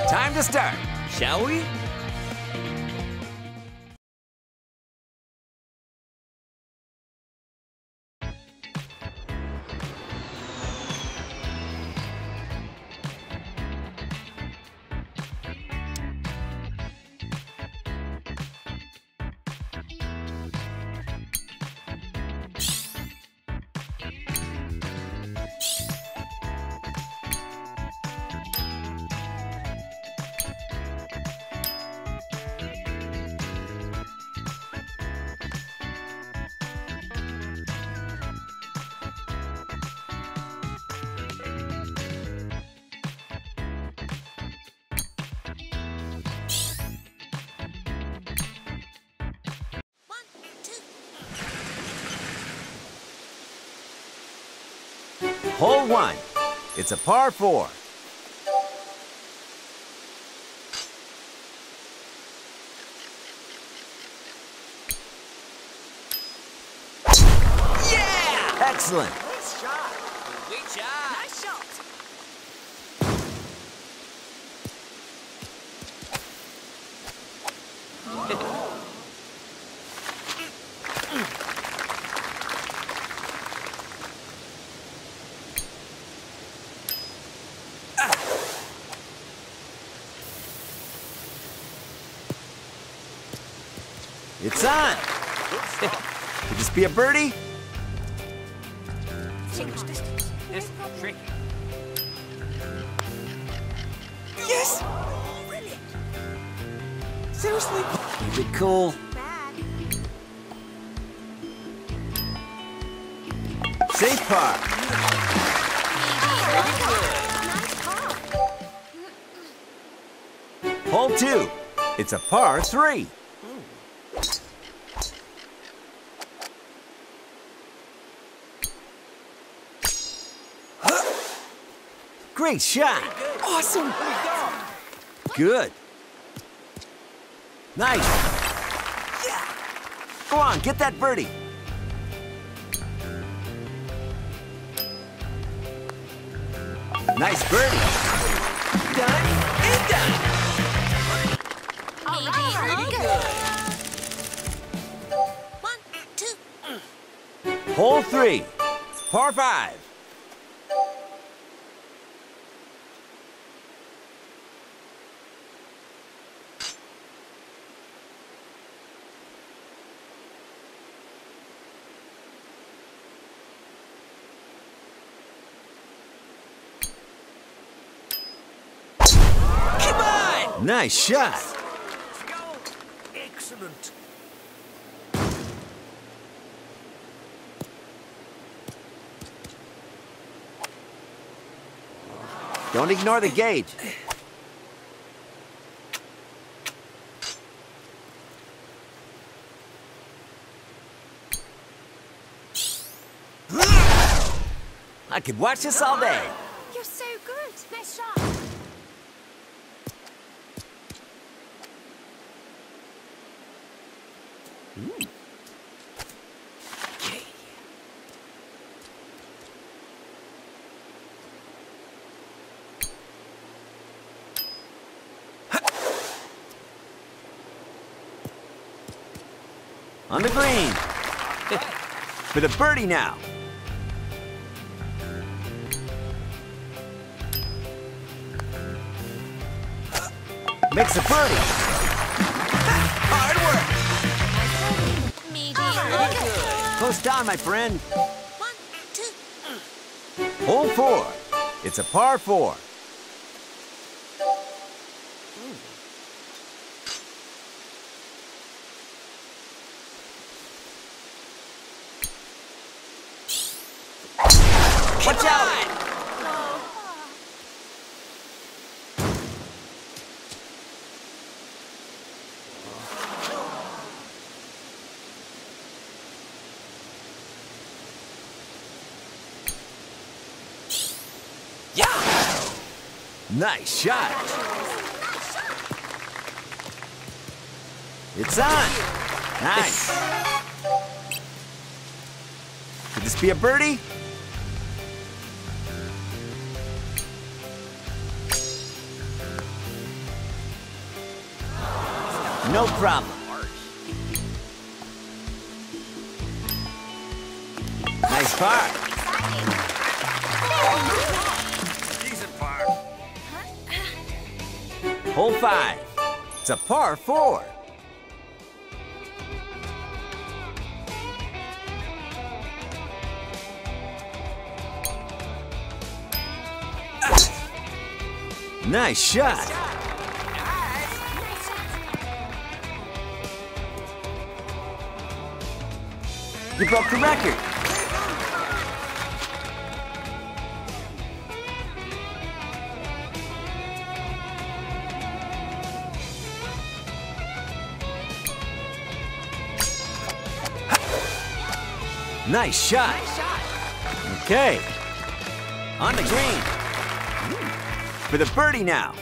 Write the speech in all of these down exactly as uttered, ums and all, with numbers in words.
Time to start, shall we? Hole one. It's a par four. Yeah! Excellent. Nice shot. Great shot. Nice shot. It's on. Could this be a birdie? So much distance. This is tricky. Yes! Brilliant. Seriously? Keep it cool. Bad. Safe par. Nice par. Hole two. It's a par three. Great shot. Awesome. Good. Nice. Yeah. Go on, get that birdie. Nice birdie. Done and done. All right, good. One, two. Hole three. Par five. Nice shot. Let's go. Excellent. Don't ignore the gauge. I could watch this all day. You're so good. Nice shot. Mm. Okay. On the green. For the birdie now. Makes a birdie. Hard work. Medium. Close down, my friend. One, two. Hole four. It's a par four. Watch out! Yeah. Nice shot. It's on. Nice. Could this be a birdie? No problem. Nice par. Decent par. Hole five. It's a par four. Nice shot. You broke the record. Nice shot. Okay. On the green. For the birdie now.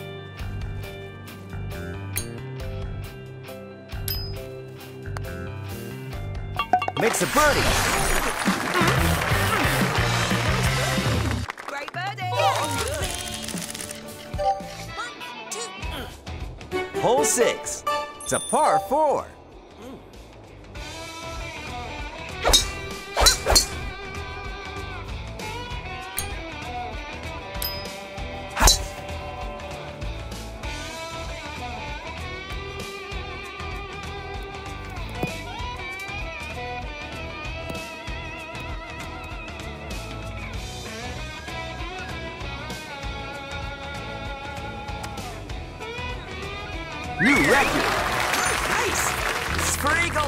Makes a birdie. Great birdie. One, two. Hole six. It's a par four. New record. Nice. This is for eagle.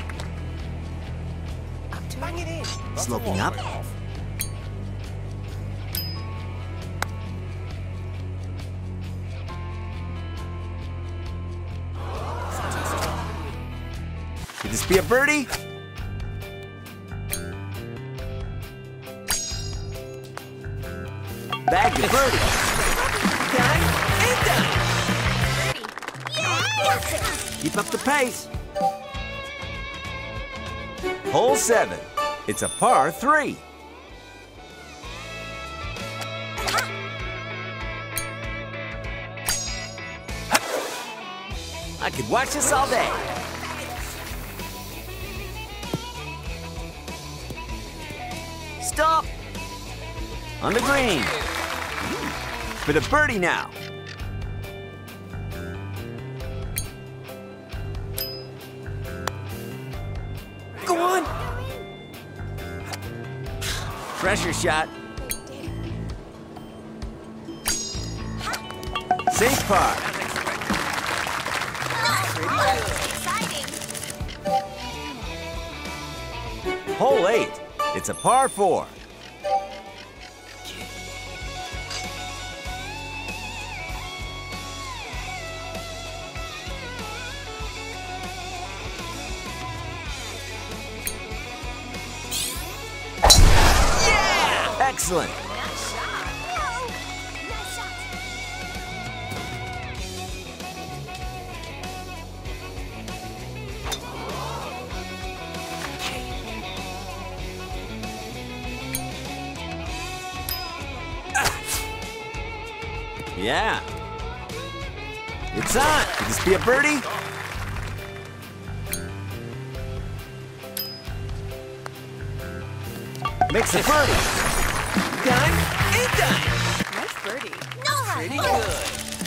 Bang it in. Sloping up. Could this be a birdie? Bag the birdie. Done and done. Keep up the pace. Hole seven. It's a par three. I could watch this all day. Stop. On the green. For the birdie now. Go on. Pressure shot. Safe par. Exciting. Hole eight. It's a par four. Yeah! Excellent. Nice shot. Whoa. Nice shot. Yeah. It's on. Could this be a birdie? Makes a birdie. Done and done. Nice birdie. Pretty good.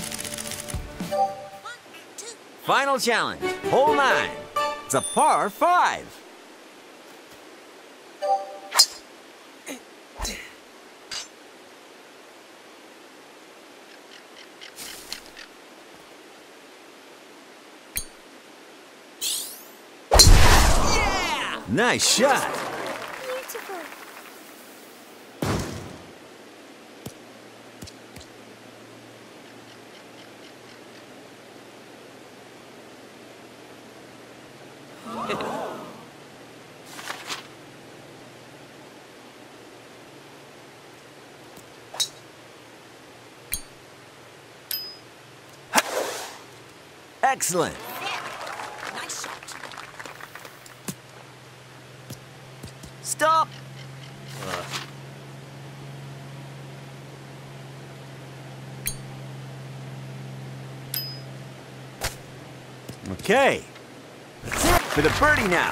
One, two. Final challenge. Hole nine. It's a par five. Yeah! Nice shot. Beautiful. Excellent. Nice shot. Stop. Okay. That's it for the birdie now.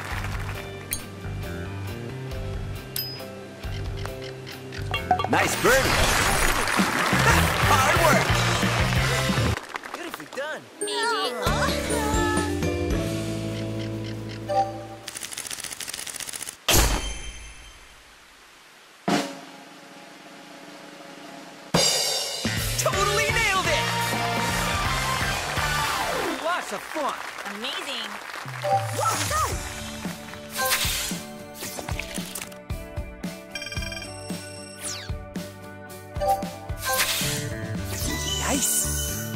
Nice birdie. Hard work. Beautifully done. Totally nailed it. Lots of fun. Amazing. Nice.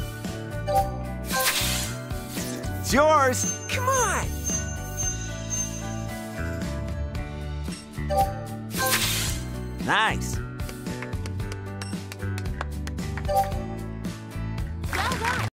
It's yours. Come on. Nice.